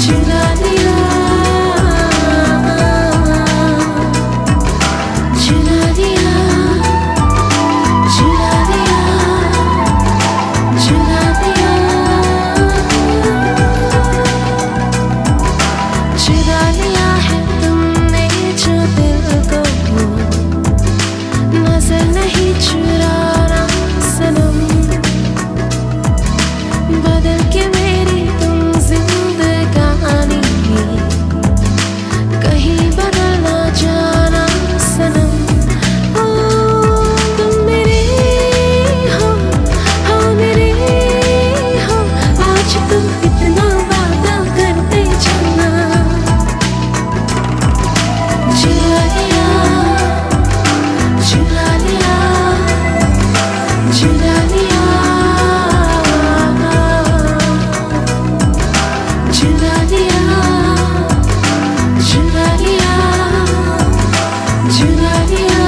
चुरा लिया, चुरा लिया, चुरा लिया, चुरा लिया, चुरा लिया है तुमने जो दिल को, नजर नहीं चुराना सनम, बदल के मेरी तुम जिंदगानी, कहीं बदल ना जाना सनम। ओ तुम मेरे हो, हाँ मेरे हो, आज तुम इतना वादा करते जाना। चुरा लिया, चुरा लिया, चुरा लिया, चुरा लिया, चुरा लिया, चुरा लिया।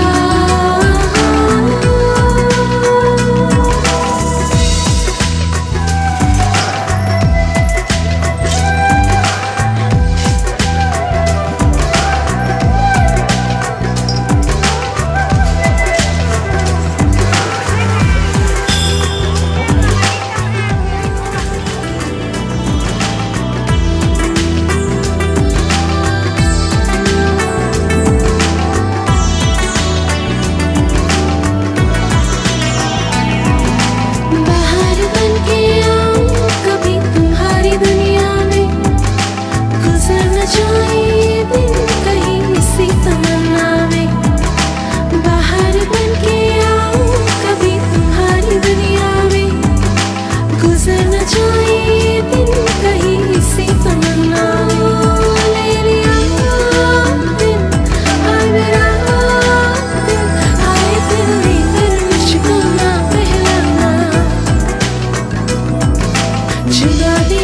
बाहर बन के आऊं कभी तुम्हारी दुनिया में, गुजर न जाए ये दिन कहीं इसी तमन्ना में। बाहर बन के आऊं कभी तुम्हारी दुनिया में, गुजर न जाए ये दिन कहीं इसी तमन्ना में। ले लिया दिन, हाय मेरा दिन, हाय दिल लेकर मुझको ना पहलाना। चुरा लिया,